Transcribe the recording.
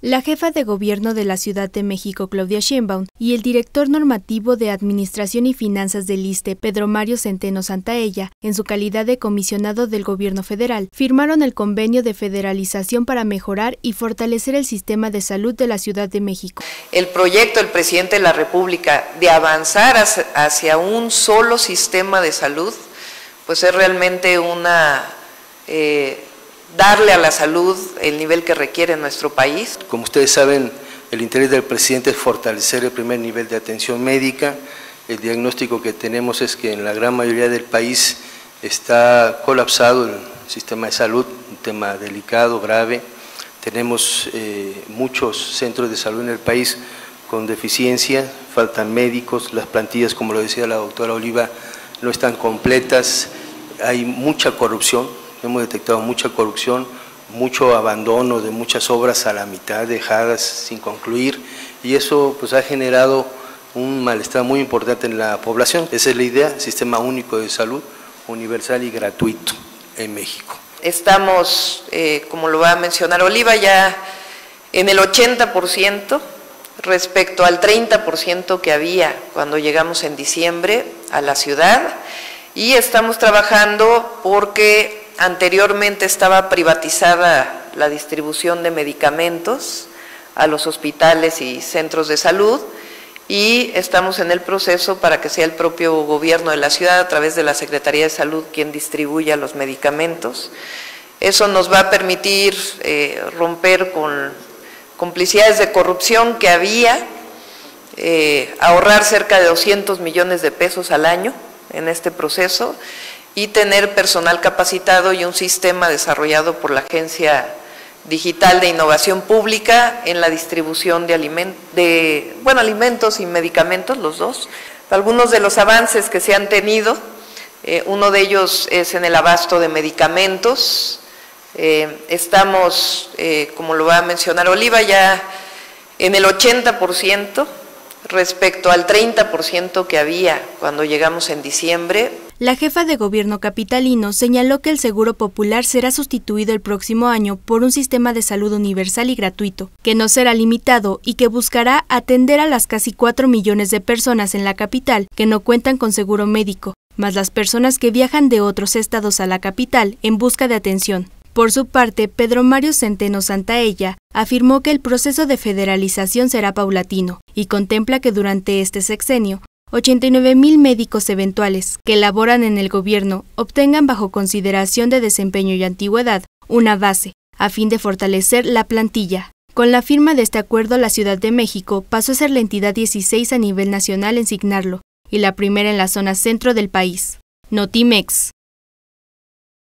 La jefa de gobierno de la Ciudad de México, Claudia Sheinbaum, y el director normativo de Administración y Finanzas del ISSSTE, Pedro Mario Centeno Santaella, en su calidad de comisionado del gobierno federal, firmaron el convenio de federalización para mejorar y fortalecer el sistema de salud de la Ciudad de México. El proyecto del presidente de la República de avanzar hacia un solo sistema de salud, pues es realmente darle a la salud el nivel que requiere nuestro país. Como ustedes saben, el interés del presidente es fortalecer el primer nivel de atención médica. El diagnóstico que tenemos es que en la gran mayoría del país está colapsado el sistema de salud, un tema delicado, grave. Tenemos muchos centros de salud en el país con deficiencia, faltan médicos, las plantillas, como lo decía la doctora Oliva, no están completas, hay mucha corrupción. Hemos detectado mucha corrupción, mucho abandono de muchas obras a la mitad, dejadas sin concluir, y eso pues ha generado un malestar muy importante en la población. Esa es la idea, sistema único de salud, universal y gratuito en México. Estamos, como lo va a mencionar Oliva, ya en el 80% respecto al 30% que había cuando llegamos en diciembre a la ciudad, y estamos trabajando porque anteriormente estaba privatizada la distribución de medicamentos a los hospitales y centros de salud, y estamos en el proceso para que sea el propio gobierno de la ciudad, a través de la Secretaría de Salud, quien distribuya los medicamentos. Eso nos va a permitir romper con complicidades de corrupción que había, ahorrar cerca de 200 millones de pesos al año en este proceso, y tener personal capacitado y un sistema desarrollado por la Agencia Digital de Innovación Pública en la distribución de alimentos y medicamentos, los dos. Algunos de los avances que se han tenido, uno de ellos es en el abasto de medicamentos. Estamos, como lo va a mencionar Oliva, ya en el 80% respecto al 30% que había cuando llegamos en diciembre. La jefa de gobierno capitalino señaló que el Seguro Popular será sustituido el próximo año por un sistema de salud universal y gratuito, que no será limitado y que buscará atender a las casi 4 millones de personas en la capital que no cuentan con seguro médico, más las personas que viajan de otros estados a la capital en busca de atención. Por su parte, Pedro Mario Centeno Santaella afirmó que el proceso de federalización será paulatino y contempla que durante este sexenio 89,000 médicos eventuales que laboran en el gobierno obtengan bajo consideración de desempeño y antigüedad una base, a fin de fortalecer la plantilla. Con la firma de este acuerdo, la Ciudad de México pasó a ser la entidad 16 a nivel nacional en signarlo, y la primera en la zona centro del país. Notimex.